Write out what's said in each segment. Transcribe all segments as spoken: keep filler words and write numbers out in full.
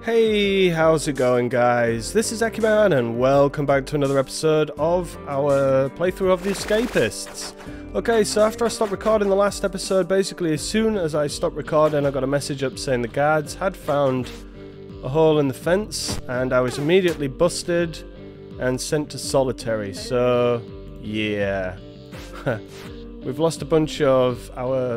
Hey, how's it going, guys? This is Akiman and welcome back to another episode of our playthrough of The Escapists. Okay, so after I stopped recording the last episode, basically as soon as I stopped recording I got a message up saying the guards had found a hole in the fence and I was immediately busted and sent to solitary. So, yeah. We've lost a bunch of our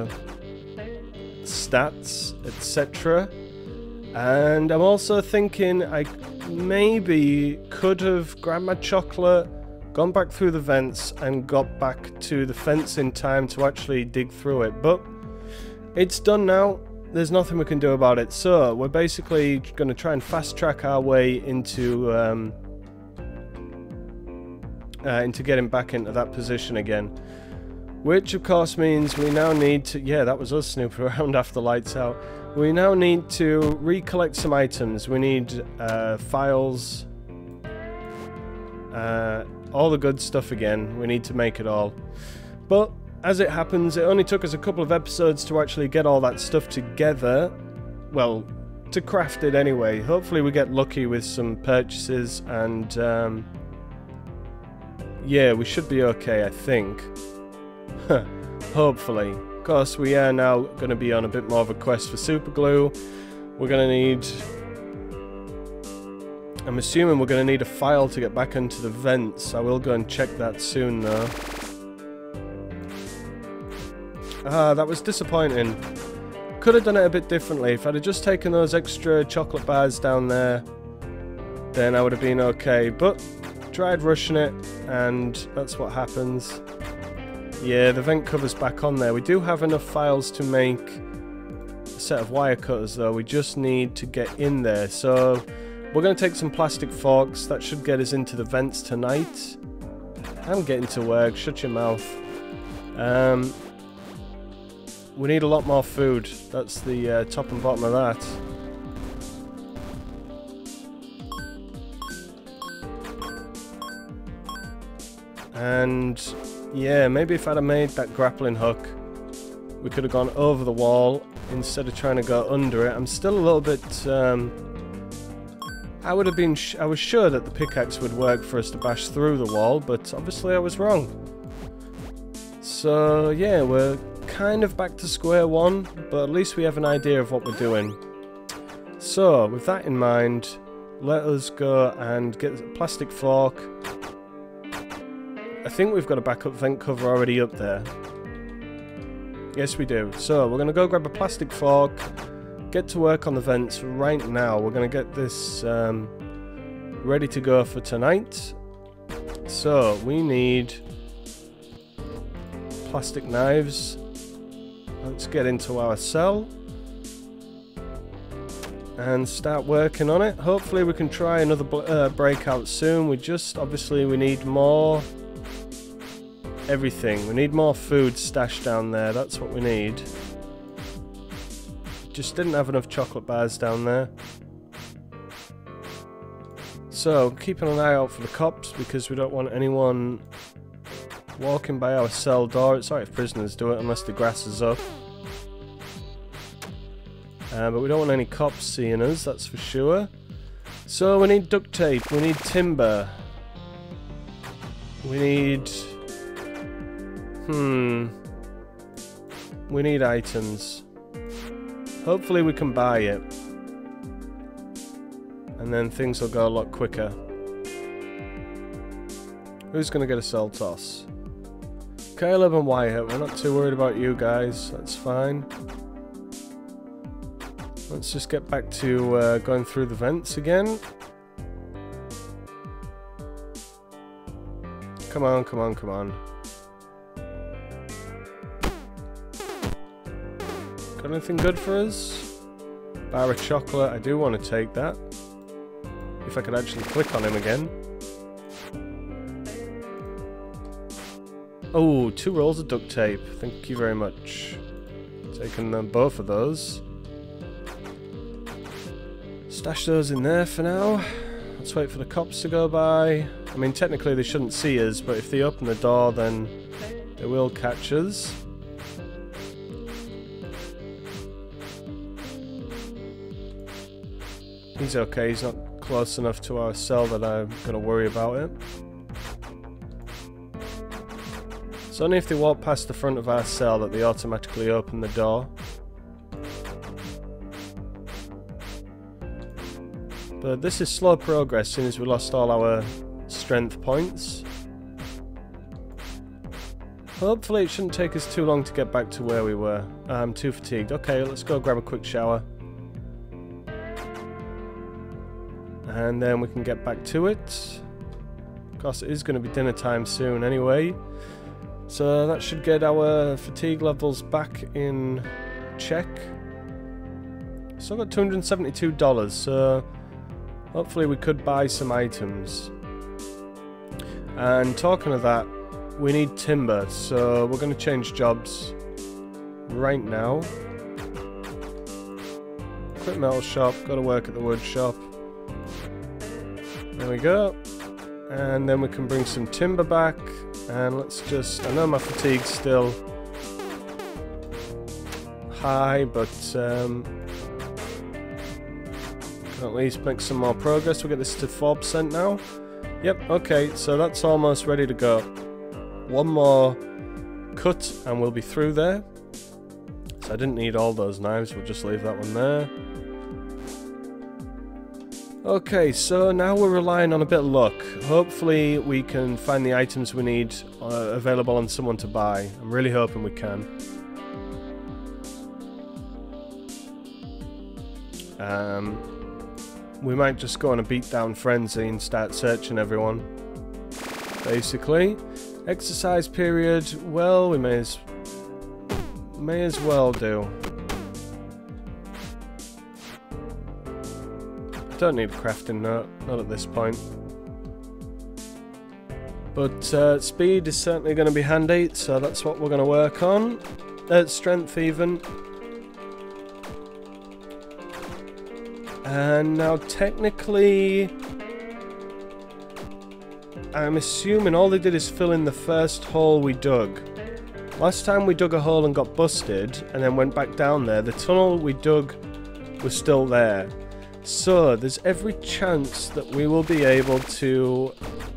stats, et cetera. And I'm also thinking I maybe could have grabbed my chocolate, gone back through the vents, and got back to the fence in time to actually dig through it. But it's done now. There's nothing we can do about it. So we're basically going to try and fast track our way into um, uh, into getting back into that position again. Which of course means we now need to... Yeah, that was us snooping around after the lights out. We now need to recollect some items. We need uh, files, uh, all the good stuff again. We need to make it all. But as it happens, it only took us a couple of episodes to actually get all that stuff together. Well, to craft it anyway. Hopefully we get lucky with some purchases and um, yeah, we should be okay, I think. Hopefully. Of course, we are now going to be on a bit more of a quest for super glue. We're going to need... I'm assuming we're going to need a file to get back into the vents. I will go and check that soon, though. Ah, that was disappointing. Could have done it a bit differently. If I'd have just taken those extra chocolate bars down there, then I would have been okay. But, tried rushing it, and that's what happens. Yeah, the vent cover's back on there. We do have enough files to make a set of wire cutters, though. We just need to get in there. So, we're going to take some plastic forks. That should get us into the vents tonight. I'm getting to work. Shut your mouth. Um, we need a lot more food. That's the uh, top and bottom of that. And... yeah, maybe if I'd have made that grappling hook, we could have gone over the wall instead of trying to go under it. I'm still a little bit, um... I would have been... Sh I was sure that the pickaxe would work for us to bash through the wall, but obviously I was wrong. So, yeah, we're kind of back to square one, but at least we have an idea of what we're doing. So, with that in mind, let us go and get a plastic fork. I think we've got a backup vent cover already up there. Yes, we do. So, we're going to go grab a plastic fork, get to work on the vents right now. We're going to get this um, ready to go for tonight. So, we need plastic knives. Let's get into our cell and start working on it. Hopefully we can try another uh, breakout soon. We just, obviously, we need more... everything. We need more food stashed down there. That's what we need. Just didn't have enough chocolate bars down there. So, keeping an eye out for the cops because we don't want anyone walking by our cell door. It's alright if prisoners do it unless the grass is up. Uh, but we don't want any cops seeing us, that's for sure. So, we need duct tape. We need timber. We need... Hmm. We need items. Hopefully we can buy it. And then things will go a lot quicker. Who's going to get a cell toss? Caleb and Wyatt. We're not too worried about you guys. That's fine. Let's just get back to uh, going through the vents again. Come on, come on, come on. Got anything good for us? Bar of chocolate, I do want to take that. If I could actually click on him again. Oh, two rolls of duct tape. Thank you very much. Taking them both of those. Stash those in there for now. Let's wait for the cops to go by. I mean, technically they shouldn't see us, but if they open the door, then they will catch us. He's okay, he's not close enough to our cell that I'm going to worry about it. It's only if they walk past the front of our cell that they automatically open the door. But this is slow progress since as we lost all our strength points. Hopefully it shouldn't take us too long to get back to where we were. I'm too fatigued. Okay, let's go grab a quick shower. And then we can get back to it. Of course, it is going to be dinner time soon anyway. So that should get our fatigue levels back in check. Still got two hundred seventy-two dollars, so hopefully we could buy some items. And talking of that, we need timber, so we're going to change jobs right now. Quick metal shop, got to work at the wood shop. There we go. And then we can bring some timber back. And let's just... I know my fatigue's still high, but um, can at least make some more progress. We'll get this to four percent now. Yep, okay, so that's almost ready to go. One more cut and we'll be through there. So I didn't need all those knives, we'll just leave that one there. Okay, so now we're relying on a bit of luck. Hopefully we can find the items we need uh, available on someone to buy. I'm really hoping we can. Um, we might just go on a beatdown frenzy and start searching everyone. Basically. Exercise period, well, we may as, may as well do. Don't need a crafting note, not at this point. But uh, speed is certainly going to be handy, so that's what we're going to work on. Uh, strength even. And now technically, I'm assuming all they did is fill in the first hole we dug. Last time we dug a hole and got busted, and then went back down there, the tunnel we dug was still there. So, there's every chance that we will be able to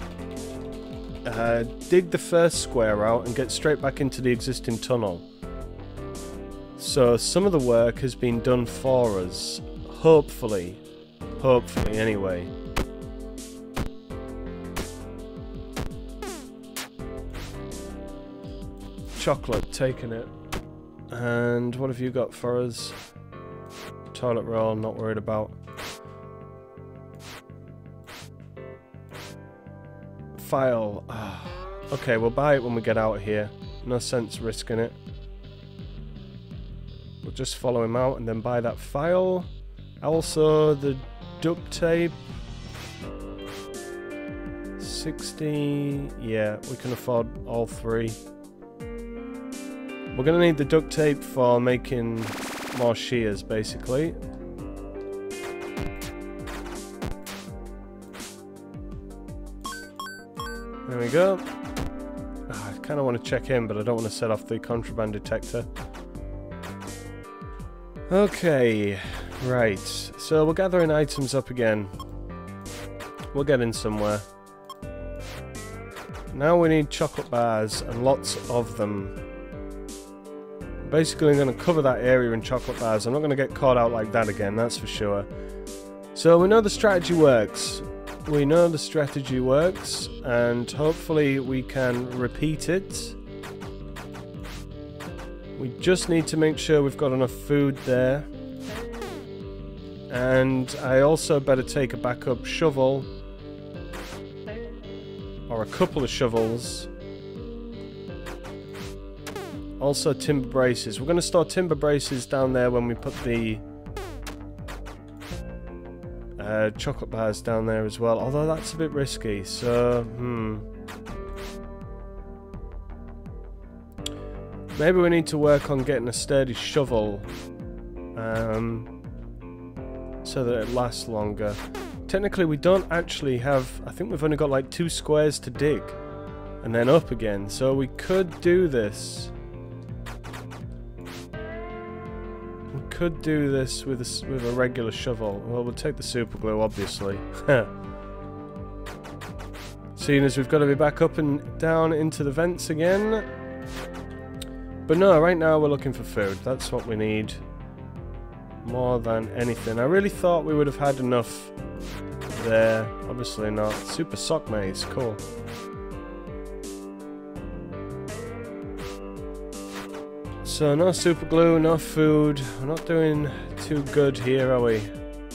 uh, dig the first square out and get straight back into the existing tunnel. So, some of the work has been done for us. Hopefully. Hopefully, anyway. Chocolate, taking it. And what have you got for us? Toilet roll, not worried about. File. Okay, we'll buy it when we get out of here. No sense risking it. We'll just follow him out and then buy that file. Also, the duct tape. sixty. Yeah, we can afford all three. We're going to need the duct tape for making more shears, basically. There we go. Oh, I kind of want to check in, but I don't want to set off the contraband detector. Okay, right. So we're gathering items up again. We're getting somewhere. Now we need chocolate bars, and lots of them. Basically, I'm going to cover that area in chocolate bars. I'm not going to get caught out like that again, that's for sure. So we know the strategy works. We know the strategy works, and hopefully we can repeat it. We just need to make sure we've got enough food there. And I also better take a backup shovel. Or a couple of shovels. Also timber braces. We're going to store timber braces down there when we put the uh, chocolate bars down there as well. Although that's a bit risky. So, hmm. Maybe we need to work on getting a sturdy shovel. Um, so that it lasts longer. Technically we don't actually have... I think we've only got like two squares to dig. And then up again. So we could do this. could do this with a, with a regular shovel. Well, we'll take the super glue, obviously. Seeing as we've got to be back up and down into the vents again. But no, right now we're looking for food. That's what we need. More than anything. I really thought we would have had enough there. Obviously not. Super sock maze. Cool. So no super glue, no food. We're not doing too good here, are we?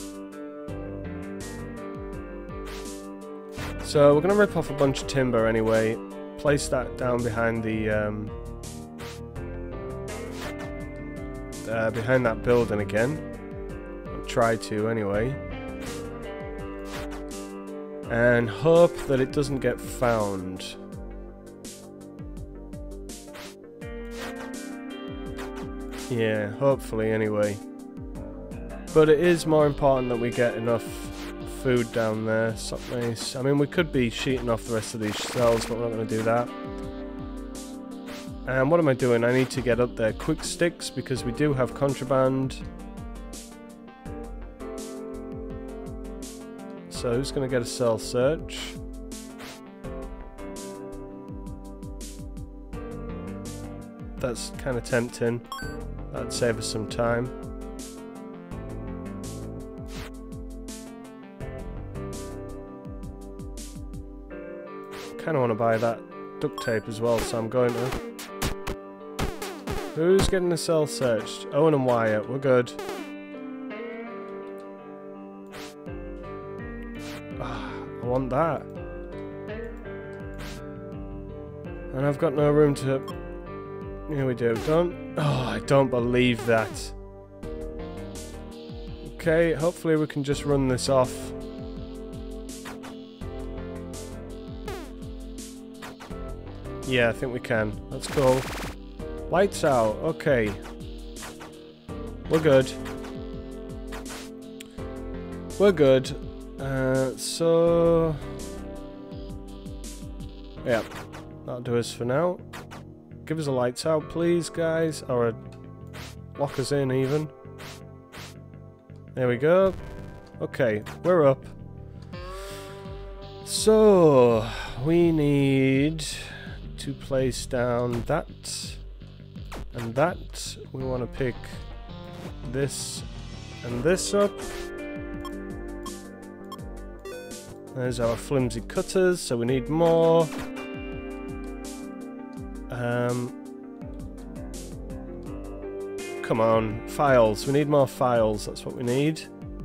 So we're going to rip off a bunch of timber anyway. Place that down behind the... Um, uh, behind that building again. I'll try to anyway. And hope that it doesn't get found. Yeah, hopefully anyway. But it is more important that we get enough food down there. Sock mace. I mean, we could be sheeting off the rest of these cells, but we're not going to do that. And what am I doing? I need to get up there quick sticks because we do have contraband. So who's going to get a cell search? That's kind of tempting. That'd save us some time. Kind of want to buy that duct tape as well, so I'm going to. Who's getting the cell searched? Owen and Wyatt, we're good. Ah, I want that. And I've got no room to... Here we do. Don't... Oh, I don't believe that. Okay, hopefully we can just run this off. Yeah, I think we can. That's cool. Lights out. Okay. We're good. We're good. Uh, so... Yeah. That'll do us for now. Give us a lights out, please, guys. Or a lock us in, even. There we go. Okay, we're up. So, we need to place down that and that. We want to pick this and this up. There's our flimsy cutters, so we need more. Um, come on, files. We need more files. That's what we need.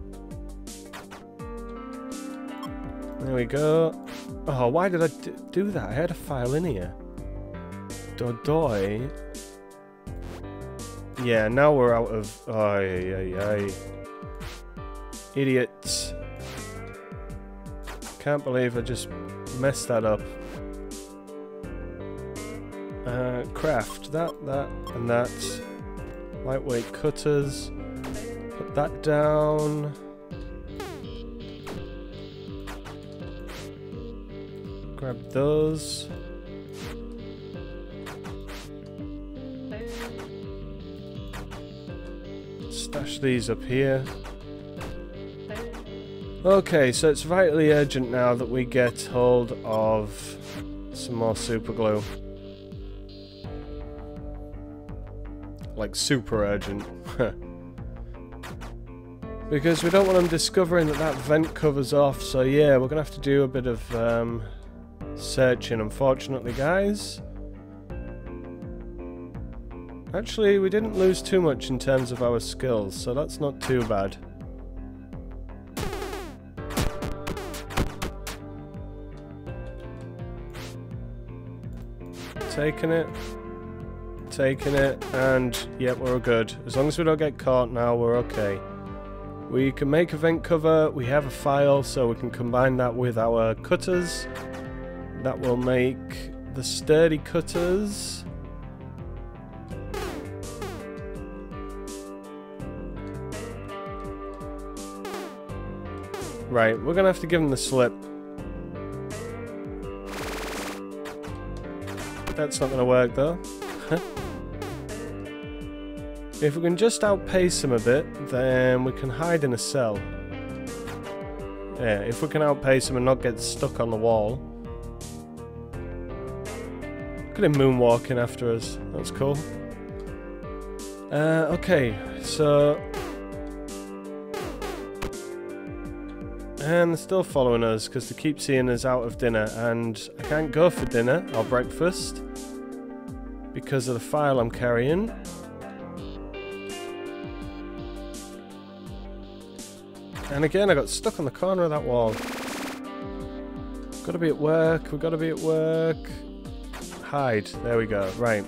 There we go. Oh, why did I d do that? I had a file in here. Dodoi. Yeah, now we're out of... Ay, ay, ay. Idiots. Can't believe I just messed that up. Uh, craft. That, that, and that. Lightweight cutters. Put that down. Grab those. Stash these up here. Okay, so it's vitally urgent now that we get hold of some more super glue. Like super urgent. Because we don't want them discovering that that vent covers off, so yeah, we're gonna have to do a bit of um, searching, unfortunately, guys. Actually, we didn't lose too much in terms of our skills, so that's not too bad. Taking it. Taking it, and yep, we're good. As long as we don't get caught now, we're okay. We can make a vent cover, we have a file, so we can combine that with our cutters. That will make the sturdy cutters. Right, we're gonna have to give them the slip. That's not gonna work though. If we can just outpace him a bit, then we can hide in a cell. Yeah, if we can outpace him and not get stuck on the wall. Look at him moonwalking after us. That's cool. Uh, okay, so... And they're still following us because they keep seeing us out of dinner, and I can't go for dinner or breakfast because of the file I'm carrying. And again, I got stuck on the corner of that wall. Gotta be at work, we've gotta be at work. Hide, there we go, right.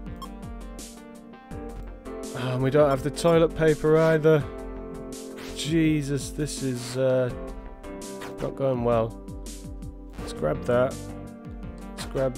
Oh, and we don't have the toilet paper either. Jesus, this is uh, not going well. Let's grab that. Let's grab...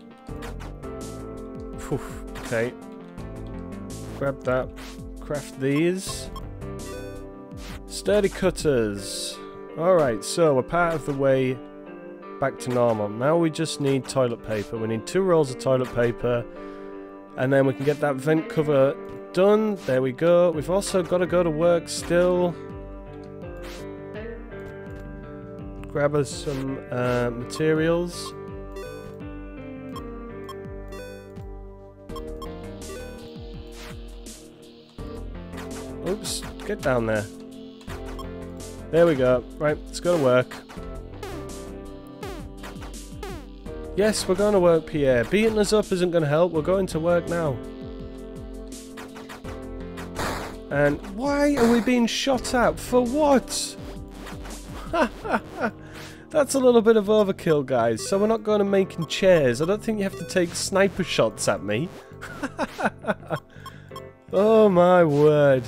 Whew, okay. Grab that. Craft these. Sturdy cutters. Alright, so we're part of the way back to normal. Now we just need toilet paper. We need two rolls of toilet paper. And then we can get that vent cover done. There we go. We've also got to go to work still. Grab us some uh, materials. Oops, get down there. There we go. Right, let's go to work. Yes, we're going to work, Pierre. Beating us up isn't going to help. We're going to work now. And why are we being shot at? For what? That's a little bit of overkill, guys. So we're not going to making chairs. I don't think you have to take sniper shots at me. Oh my word.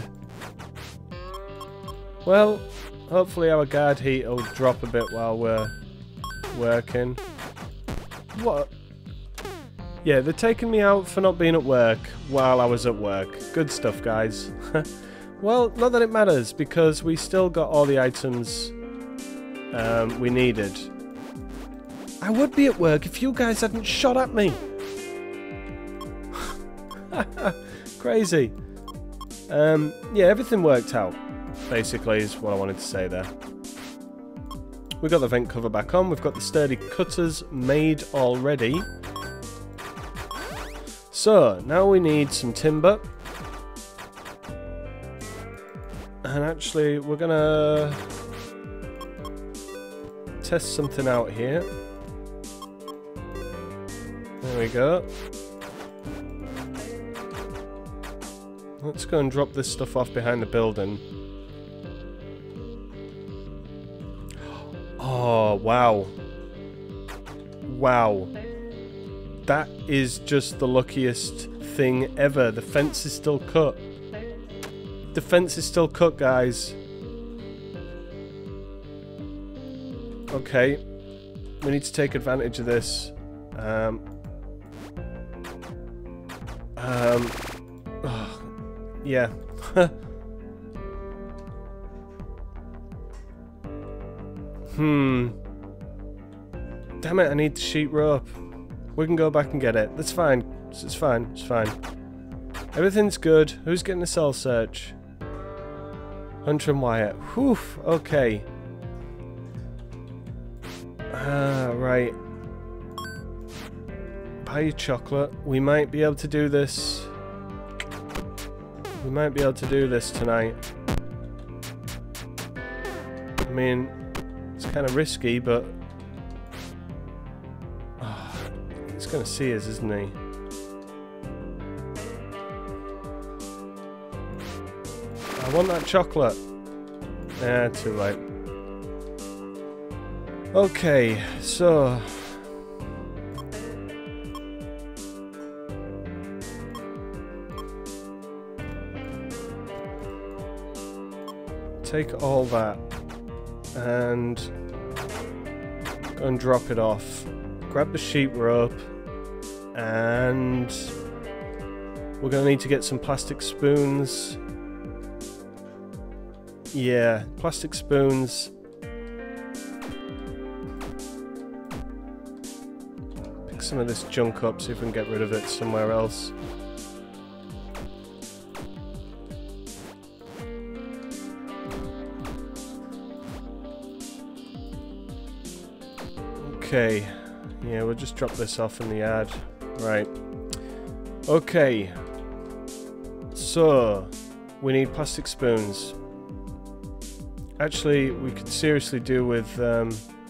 Well, hopefully our guard heat will drop a bit while we're working. What? Yeah, they're taking me out for not being at work while I was at work. Good stuff, guys. Well, not that it matters, because we still got all the items um, we needed. I would be at work if you guys hadn't shot at me. Crazy. Um, yeah, everything worked out, basically, is what I wanted to say there. We've got the vent cover back on. We've got the sturdy cutters made already. So, now we need some timber. And actually, we're gonna test something out here. There we go. Let's go and drop this stuff off behind the building. Oh, wow. Wow. That is just the luckiest thing ever. The fence is still cut. The fence is still cut, guys. Okay. We need to take advantage of this. Um. Um. Oh, yeah. Hmm. Damn it, I need the sheet rope. We can go back and get it. That's fine. It's fine. It's fine. Everything's good. Who's getting the cell search? Hunter and Wyatt. Whew. Okay. Ah, right. Buy your chocolate. We might be able to do this. We might be able to do this tonight. I mean, it's kind of risky, but oh, he's going to see us, isn't he? I want that chocolate. Yeah, too late. Okay, so take all that and go and drop it off. Grab the sheep rope, and we're going to need to get some plastic spoons. Yeah, plastic spoons. Pick some of this junk up, see if we can get rid of it somewhere else. Okay. Yeah, we'll just drop this off in the yard. Right. Okay. So, we need plastic spoons. Actually, we could seriously do with... Um,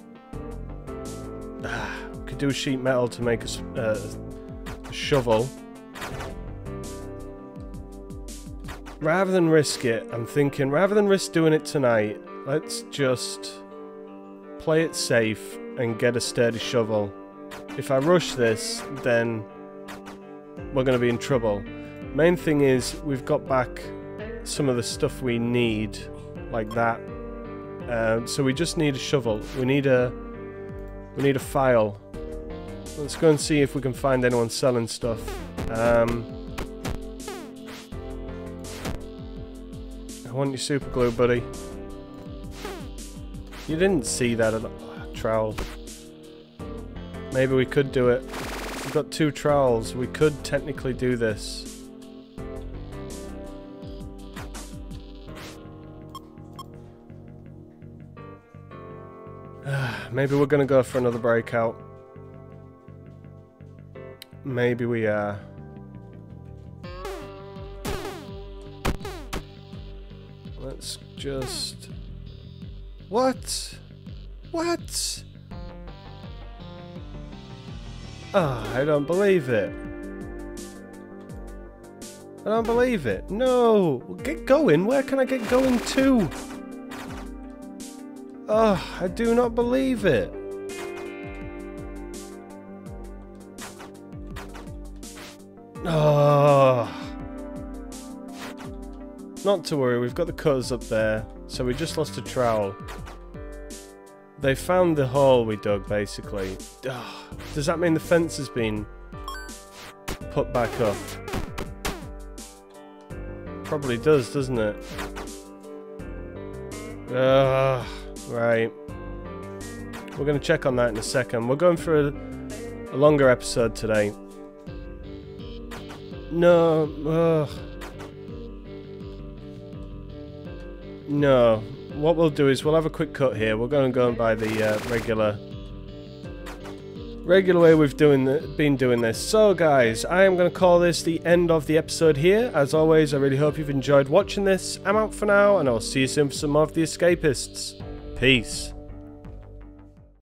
we could do a sheet metal to make a, uh, a shovel. Rather than risk it, I'm thinking, rather than risk doing it tonight, let's just play it safe and get a sturdy shovel. If I rush this, then we're going to be in trouble. Main thing is, we've got back some of the stuff we need, like that. Uh, so we just need a shovel. We need a, we need a file. Let's go and see if we can find anyone selling stuff. Um... I want your super glue, buddy. You didn't see that at all. Trowel. Maybe we could do it. We've got two trowels. We could technically do this. Maybe we're gonna go for another breakout. Maybe we are. Let's just... What? What? Ah, oh, I don't believe it. I don't believe it. No! Get going. Where can I get going to? Oh, I do not believe it. Oh. Not to worry, we've got the cutters up there, so we just lost a trowel. They found the hole we dug, basically. Oh, does that mean the fence has been put back up? Probably does, doesn't it? Ugh, right. We're going to check on that in a second. We're going for a, a longer episode today. No, ugh. No, what we'll do is we'll have a quick cut here. We're going to go and buy the uh, regular regular way we've doing the, been doing this. So guys, I am going to call this the end of the episode here. As always, I really hope you've enjoyed watching this. I'm out for now, and I'll see you soon for some more of The Escapists. Peace.